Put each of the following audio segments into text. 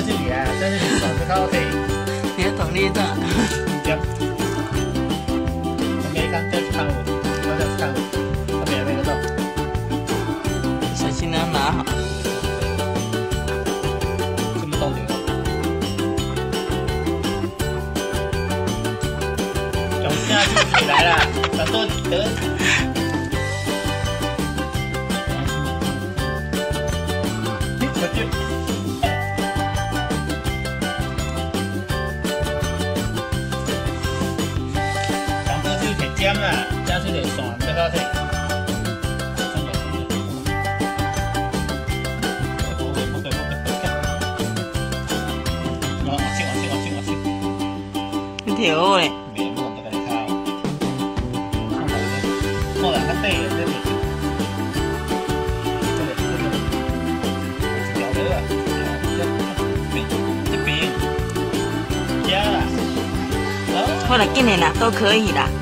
这里啊，在这里爽就较好睇。 你的动力大。 对。我没看，这是看我，我这是看我，我别那个动。 小心要拿好。 这么动的。总下就起来了，把多得。尖啦，加出條線俾佢睇。 你條咧？ 未冇人得你靠。我兩個低嘅，這裡。這裡啊，這邊，加啦。 好了，今年啦都可以啦。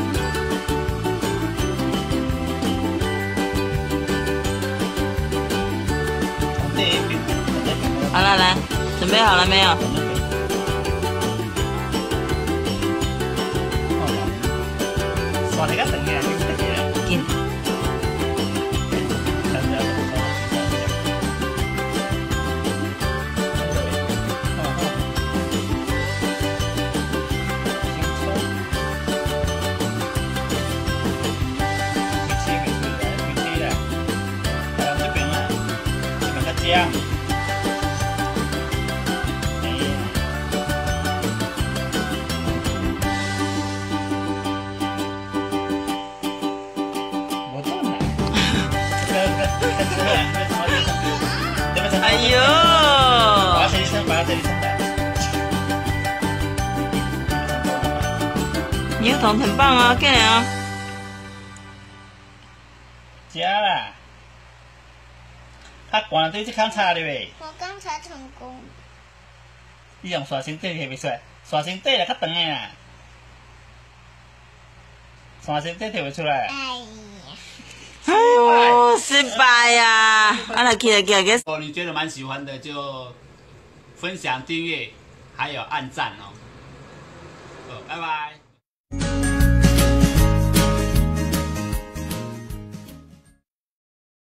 好了，来，准备好了没有？ 刷你一定嘅， 見。哎呦！ 把这里撑，把这里撑的。 你的桶很棒哦，过来哦。 加啦！他关对这看差的呗。 我刚才成功。 你用刷新底摕袂出来，刷新底là较长的啦。刷新底摕袂出来。 哎呀！ 哎呦，失败呀！啊，来起来起来起！ 如果你觉得蛮喜欢的，就分享、订阅，还有按赞哦。拜拜。